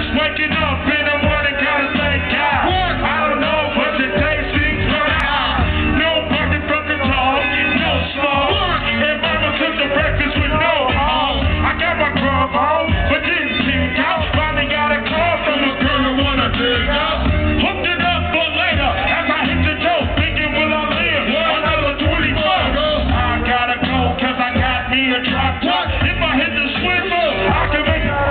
Waking up in the morning, gotta thank God. I don't know, but today seems right out. No bucket from the top, no smoke. And mama cooked the breakfast with no home. I got my grub on, but didn't think out. Finally got a call from a girl who wanna dig out. Hooked it up for later as I hit the dope, thinking will I live another 24. I gotta go, cause I got me a drop top. If I hit the switch, I can make it.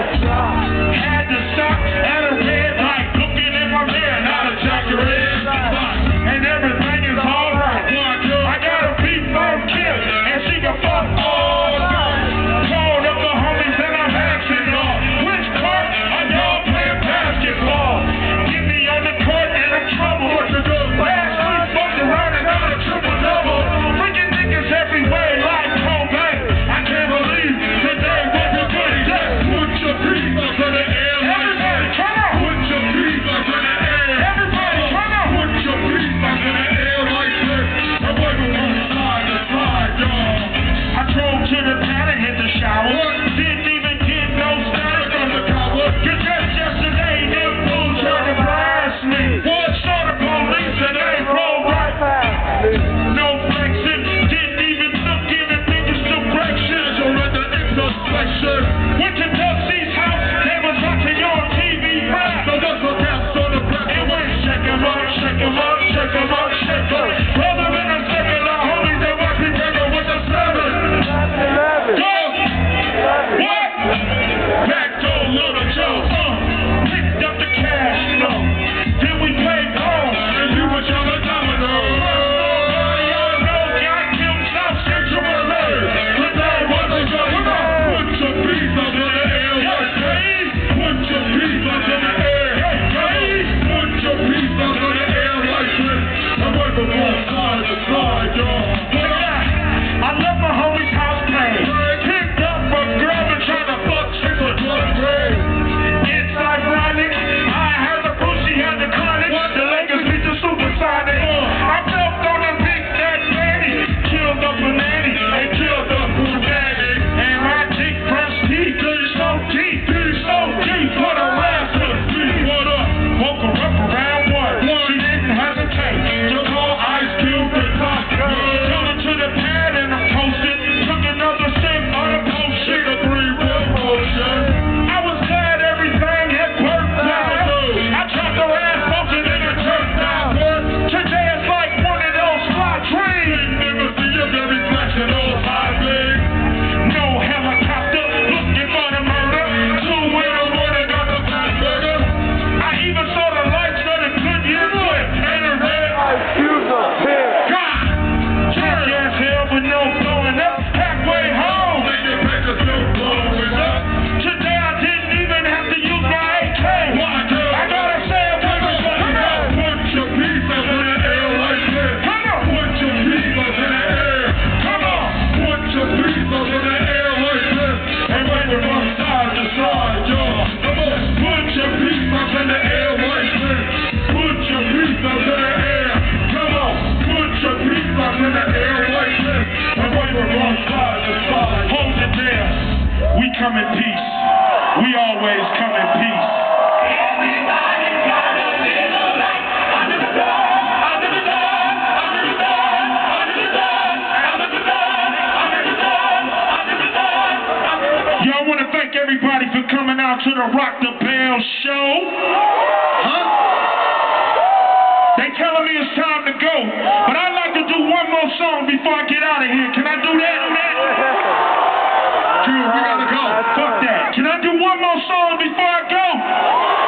Had to stop at a red light, looking in my mirror, not a jacket red spot. And everything is alright. I got a beat from Kim, and she can fuck all night. Called up the homies and I'm asking y'all, which part are y'all playing basketball? Get me on the court and I'm trouble. What to do? Last week, fucked around and got a triple-double. Freaking niggas everywhere like Kobe. I can't believe today was a good day. Put your feet up in the air. Everybody, come on. Put your feet up in the air. Everybody, come on. Put your feet up in the air like this. And wave them from side to side, y'all. I drove to the pad and hit the shower. Didn't even get no static on the cover. Cause just yesterday, them fools tried to blast me. Saw the police and they rolled right past me. No flexing, didn't even look in the niggas' direction. Surrender introspection. Went to Dusty's house, they was watching on TV rap. So that's what caps on the breath. It went shake 'em up, shake 'em up, shake 'em up, shake 'em. Brother in a secular, homies, they watch me break up with the 7. Go! What? Back door, Little Joe, picked up the cash flow. Then we played home, and you was on the domino. Y'all know got killed South Central LA. Today was a good one. Put your feet up in the air, like hey. Put your feet up in the air, hey. Put your feet up in the air like this. And wave them from side to side, y'all. I left my homie's house playing. Picked up a girl and tried to fuck shit with blood red. It's ironic. I had the push, she had the chronic. The Lakers beat the Supersonic. I felt on a big fat nanny. Killed up a nanny and killed up a daddy. And my dick pressed teeth. So deep, put a laugh to the feet. What up? Woke her up around 1. She didn't hesitate to call Ice Cube the top. Told her to the pad and I'm toasted. Took another sip on a potion. A 3-wheel motion. I was glad everything had worked out. I dropped her ass motion and it turned out. Today it's like one of those fly dreams. Never see a very flash of those high things. No helicopter looking for the murder. 2 in the morning got the flat burger. I even saw the lights of the Goodyear flip and a red God! Jackass hell with no blowing up. Halfway home. Today I didn't even have to use my AK. I gotta say it with me. Come on. Put your feet up in the air like this. Come on. Put your feet up in the air. Come on. Put your feet up in the air like this. And wave it from side to side, y'all. Come on. Put your feet up in the air like this. Put your feet up in the air. Come on. Put your feet up in the air like this. And wave it from side to side. Hold it there. We come in peace. We always come in peace. Everybody got a little light under the sun, under the sun, under the sun, under the sun, under the sun, under the sun, under the sun, under the sun. Yo, I want to thank everybody for coming out to the Rock the Bell show. Huh? They telling me it's time to go, but I'd like to do one more song before I get out of here. Can I do that? Dude, we gotta go. Fuck that. Can I do one more song before I go?